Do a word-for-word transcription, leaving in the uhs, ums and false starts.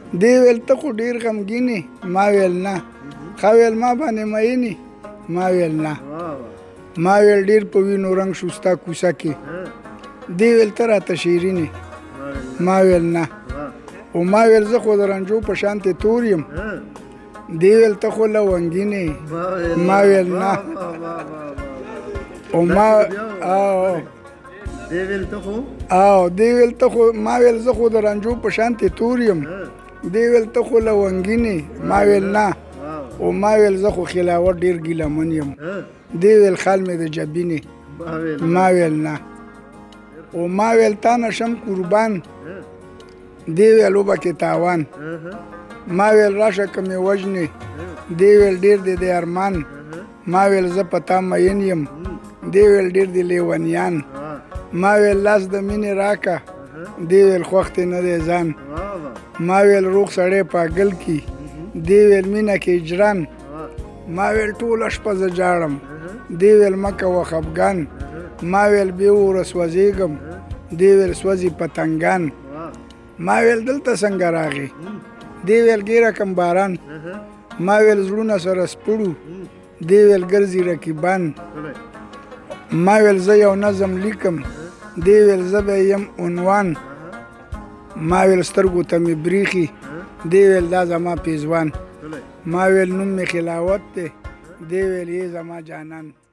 دی ویل ته خو ډېر غمګین یې ما ویل نه ښه ویل ما باندې مین یې ما ویل نه ما ویل ډېر په وینو رنګ شو ستا کوڅه کې دی ویل ته راته شیرین یې ما ویل نه او ما ویل زه خو د رنجو په شانتې تور یم دی ویل ته خو لونګین یې ما ویل نه او ما دی ویل ته خو او دی ویل ته خو ما ویل زه خو د رنجو په شانتې تور یم دی ویل ته خو لونګین یې ما ویل نه او ما ویل زه خو خلاوت ډېر ګیلمن یم دی ویل خال مې د جبین یې ما ویل نه او ما ویل تا نه شم قربان دی ویل وبکې تاوان ما ویل راشه که مې وژنې دی ویل ډېر دی د ارمان ما ویل زه په تا مین یم دی ویل ډېر دی لیونیان ما ویل لاس د مینې راکه دی ویل خوښ دی نه دی ځان ما ویل روغ سړی پاګل کی دی ویل مینه کې اجران ما ویل ټوله شپه زه جاړم دی ویل مه کوه خفګان ما ویل بې اوره سوځېږم دی ویل سوځي پتنګان ما ویل دلته څنګه راغې دی ویل ګیره کم باران ما ویل زړونه سره سپړو دی ویل ګرځي رقیبان ما ویل زه یو نظم لیکم دی ویل زه به یم عنوان ما ویل سترګو ته مې بریښي دی ویل دا زما پیزوان ما ویل نوم مې خلاوت دی دی ویل یې زما جانان